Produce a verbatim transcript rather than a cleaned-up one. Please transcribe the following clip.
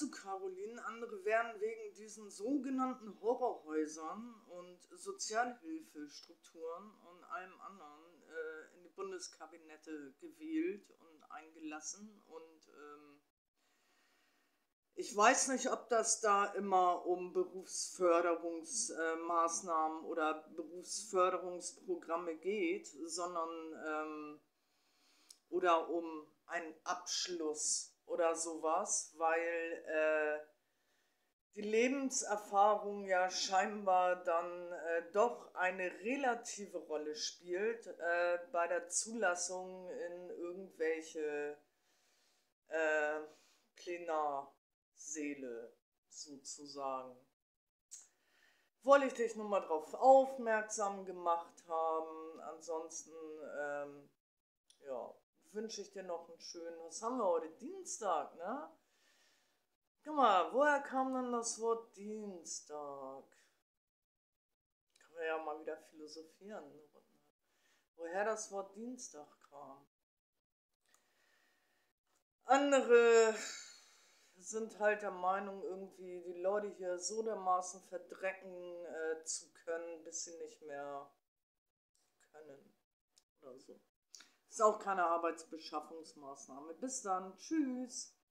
du, Caroline, andere wären wegen diesen sogenannten Horrorhäusern und Sozialhilfestrukturen und allem anderen äh, in die Bundeskabinette gewählt und eingelassen. Und ähm, ich weiß nicht, ob das da immer um Berufsförderungsmaßnahmen oder Berufsförderungsprogramme geht, sondern ähm, oder um einen Abschluss oder sowas, weil äh, die Lebenserfahrung ja scheinbar dann äh, doch eine relative Rolle spielt äh, bei der Zulassung in irgendwelche äh, Plenarsäle sozusagen. Wollte ich dich nur mal darauf aufmerksam gemacht haben. Ansonsten, ähm, ja, wünsche ich dir noch einen schönen, was haben wir heute? Dienstag, ne? Guck mal, woher kam denn das Wort Dienstag? Können wir ja mal wieder philosophieren. Woher das Wort Dienstag kam. Andere sind halt der Meinung, irgendwie die Leute hier so dermaßen verdrecken äh, zu können, bis sie nicht mehr können. Oder so. Ist auch keine Arbeitsbeschaffungsmaßnahme. Bis dann. Tschüss.